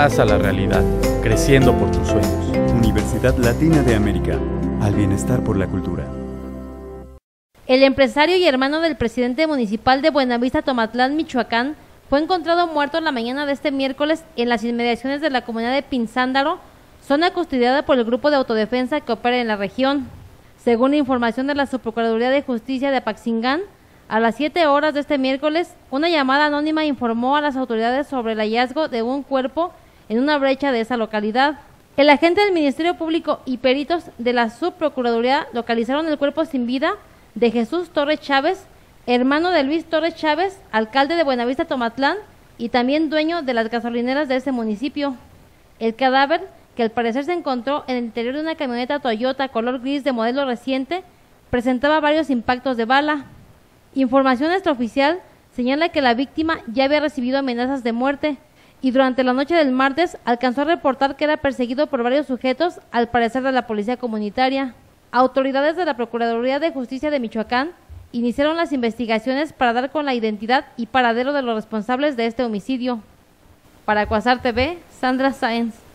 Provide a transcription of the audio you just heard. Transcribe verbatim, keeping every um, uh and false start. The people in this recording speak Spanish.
Abraza la realidad, creciendo por tus sueños. Universidad Latina de América, al bienestar por la cultura. El empresario y hermano del presidente municipal de Buenavista, Tomatlán, Michoacán, fue encontrado muerto en la mañana de este miércoles en las inmediaciones de la comunidad de Pinzándaro, zona custodiada por el grupo de autodefensa que opera en la región. Según información de la Subprocuraduría de Justicia de Apaxingán, a las siete horas de este miércoles, una llamada anónima informó a las autoridades sobre el hallazgo de un cuerpo en una brecha de esa localidad. El agente del Ministerio Público y peritos de la Subprocuraduría localizaron el cuerpo sin vida de Jesús Torres Chávez, hermano de Luis Torres Chávez, alcalde de Buenavista, Tomatlán, y también dueño de las gasolineras de ese municipio. El cadáver, que al parecer se encontró en el interior de una camioneta Toyota color gris de modelo reciente, presentaba varios impactos de bala. Información extraoficial señala que la víctima ya había recibido amenazas de muerte y durante la noche del martes alcanzó a reportar que era perseguido por varios sujetos, al parecer de la policía comunitaria. Autoridades de la Procuraduría de Justicia de Michoacán iniciaron las investigaciones para dar con la identidad y paradero de los responsables de este homicidio. Para Cuasar T V, Sandra Sáenz.